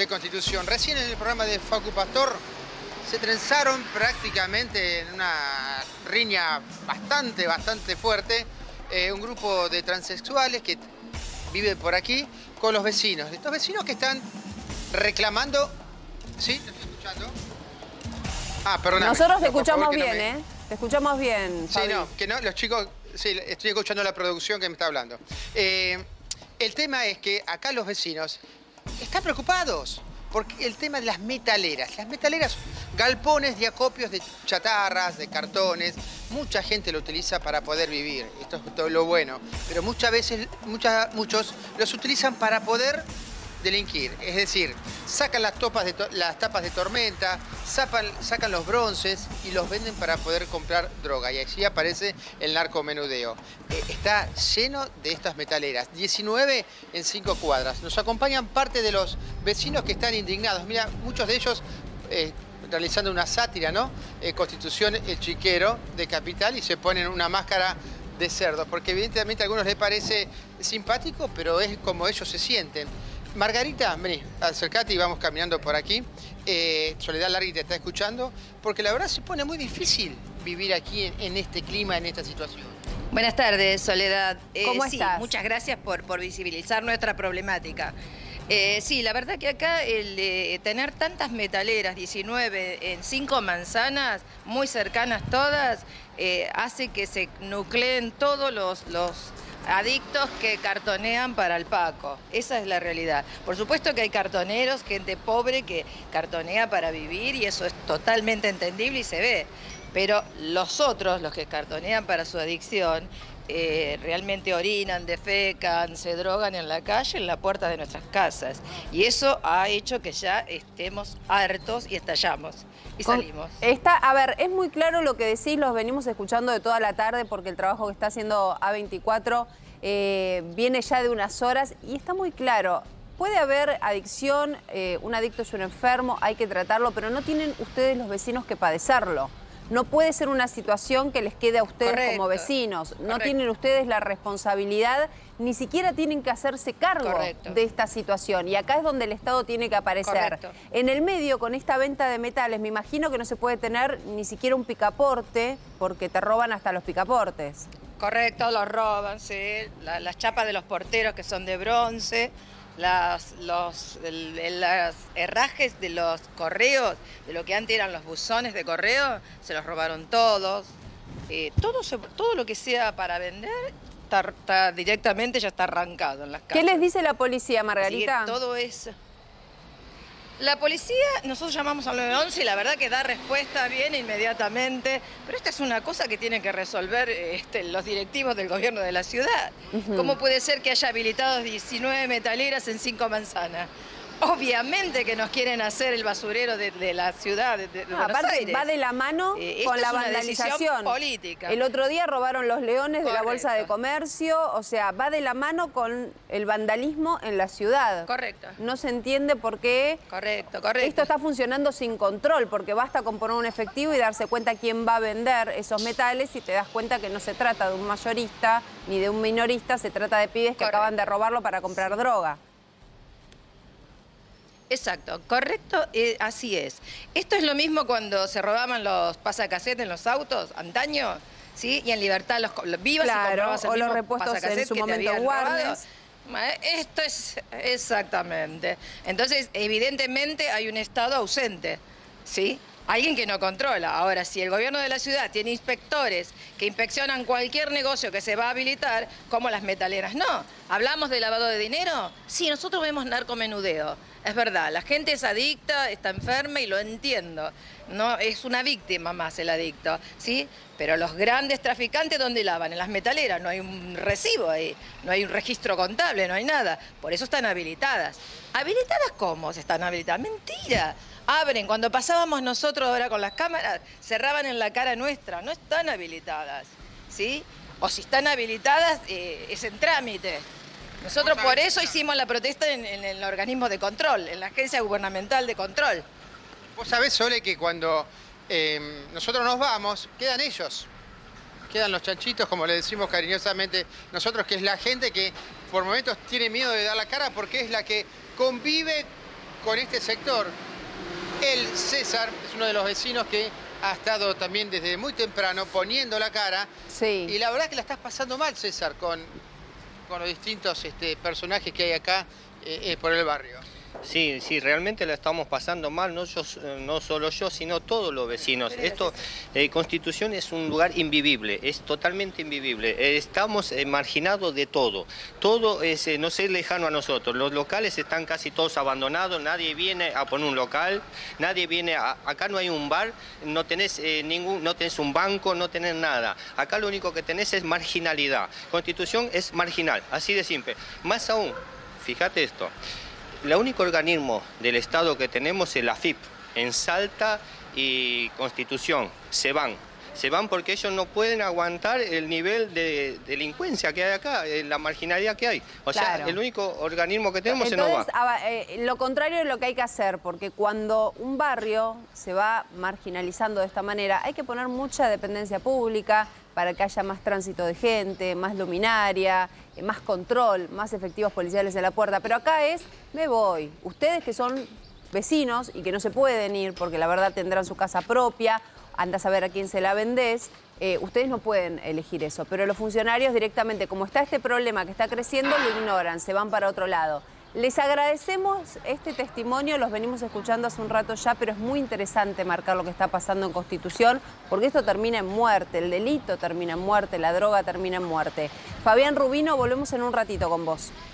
de Constitución. Recién en el programa de Facu Pastor se trenzaron prácticamente en una riña bastante fuerte un grupo de transexuales que viven por aquí con los vecinos. Estos vecinos que están reclamando... ¿Sí? ¿Te estoy escuchando? Ah, perdóname. Nosotros te No, por escuchamos favor, bien, no me... ¿eh? Te escuchamos bien, Sí, Fabi. no, que no, los chicos... Sí, estoy escuchando la producción que me está hablando. El tema es que acá los vecinos están preocupados porque el tema de las metaleras, galpones de acopios de chatarras, de cartones, mucha gente lo utiliza para poder vivir, esto es todo lo bueno, pero muchas veces, muchos los utilizan para poder delinquir, es decir, sacan las tapas de tormenta, sacan los bronces y los venden para poder comprar droga. Y así aparece el narcomenudeo. Está lleno de estas metaleras, 19 en 5 cuadras. Nos acompañan parte de los vecinos que están indignados. Mira, muchos de ellos realizando una sátira, ¿no? Constitución El Chiquero de Capital, y se ponen una máscara de cerdo, porque evidentemente a algunos les parece simpático, pero es como ellos se sienten. Margarita, vení, acércate y vamos caminando por aquí. Soledad Largui te está escuchando, porque la verdad se pone muy difícil vivir aquí en este clima, en esta situación. Buenas tardes, Soledad. ¿Cómo sí, estás? muchas gracias por visibilizar nuestra problemática. Sí, la verdad que acá el tener tantas metaleras, 19 en 5 manzanas, muy cercanas todas, hace que se nucleen todos los adictos que cartonean para el Paco. Esa es la realidad. Por supuesto que hay cartoneros, gente pobre que cartonea para vivir, y eso es totalmente entendible y se ve. Pero los otros, los que cartonean para su adicción, realmente orinan, defecan, se drogan en la calle, en la puerta de nuestras casas. Y eso ha hecho que ya estemos hartos y estallamos. Y salimos. A ver, es muy claro lo que decís, los venimos escuchando de toda la tarde porque el trabajo que está haciendo A24 viene ya de unas horas y está muy claro. Puede haber adicción, un adicto es un enfermo, hay que tratarlo, pero no tienen ustedes los vecinos que padecerlo. No puede ser una situación que les quede a ustedes como vecinos. No tienen ustedes la responsabilidad, ni siquiera tienen que hacerse cargo de esta situación. Y acá es donde el Estado tiene que aparecer. En el medio, con esta venta de metales, me imagino que no se puede tener ni siquiera un picaporte, porque te roban hasta los picaportes. Correcto, los roban, sí. Las chapas de los porteros que son de bronce. Los herrajes de los correos, de lo que antes eran los buzones de correo, se los robaron todos. Todo lo que sea para vender está directamente ya está arrancado en las casas. ¿Qué les dice la policía, Margarita? Así que todo eso. La policía, nosotros llamamos al 911 y la verdad que da respuesta bien inmediatamente, pero esta es una cosa que tienen que resolver los directivos del gobierno de la ciudad. ¿Cómo puede ser que haya habilitados 19 metaleras en 5 manzanas? Obviamente que nos quieren hacer el basurero de la ciudad de Buenos Aires. Va de la mano con la vandalización política. El otro día robaron los leones de la Bolsa de Comercio, o sea, va de la mano con el vandalismo en la ciudad. Correcto. No se entiende por qué esto está funcionando sin control, porque basta con poner un efectivo y darse cuenta quién va a vender esos metales y te das cuenta que no se trata de un mayorista ni de un minorista, se trata de pibes que acaban de robarlo para comprar droga. Exacto, correcto, así es. Esto es lo mismo cuando se robaban los pasacasetes en los autos, antaño, ¿sí? Y en libertad los vivas y comprabas el mismo los repuestos en su momento guardes. Esto es exactamente. Entonces, evidentemente hay un Estado ausente, ¿sí? Alguien que no controla. Ahora, si el gobierno de la ciudad tiene inspectores que inspeccionan cualquier negocio que se va a habilitar, como las metaleras, no. ¿Hablamos de lavado de dinero? Sí, nosotros vemos narcomenudeo. Es verdad, la gente es adicta, está enferma y lo entiendo. No es una víctima más el adicto, ¿sí? Pero los grandes traficantes, ¿dónde lavan? En las metaleras, no hay un recibo ahí, no hay un registro contable, no hay nada. Por eso están habilitadas. ¿Habilitadas cómo se están habilitadas? Mentira. Abren, cuando pasábamos nosotros ahora con las cámaras, cerraban en la cara nuestra, no están habilitadas, ¿sí? O si están habilitadas, es en trámite. Nosotros por eso hicimos la protesta en el organismo de control, en la agencia gubernamental de control. Vos sabés, Sole, que cuando nosotros nos vamos, quedan ellos. Quedan los chanchitos, como le decimos cariñosamente nosotros, que es la gente que por momentos tiene miedo de dar la cara porque es la que convive con este sector. Él, César, es uno de los vecinos que ha estado también desde muy temprano poniendo la cara. Sí. Y la verdad que la estás pasando mal, César, con los distintos personajes que hay acá por el barrio. Sí, realmente la estamos pasando mal, no solo yo, sino todos los vecinos. Constitución es un lugar invivible, es totalmente invivible. Estamos marginados de todo. Todo es, no sé, lejano a nosotros. Los locales están casi todos abandonados, nadie viene a poner un local, nadie viene acá no hay un bar, no tenés no tenés un banco, no tenés nada. Acá lo único que tenés es marginalidad. Constitución es marginal, así de simple. Más aún, fíjate esto. El único organismo del Estado que tenemos es la AFIP, en Salta y Constitución. Se van porque ellos no pueden aguantar el nivel de delincuencia que hay acá, la marginalidad que hay. O sea, el único organismo que tenemos entonces, se nos va. Lo contrario es lo que hay que hacer, porque cuando un barrio se va marginalizando de esta manera, hay que poner mucha dependencia pública para que haya más tránsito de gente, más luminaria, más control, más efectivos policiales en la puerta. Pero acá me voy. Ustedes que son vecinos y que no se pueden ir porque la verdad tendrán su casa propia, andás a ver a quién se la vendés, ustedes no pueden elegir eso. Pero los funcionarios directamente, como está este problema que está creciendo, lo ignoran, se van para otro lado. Les agradecemos este testimonio, los venimos escuchando hace un rato ya, pero es muy interesante marcar lo que está pasando en Constitución, porque esto termina en muerte, el delito termina en muerte, la droga termina en muerte. Fabián Rubino, volvemos en un ratito con vos.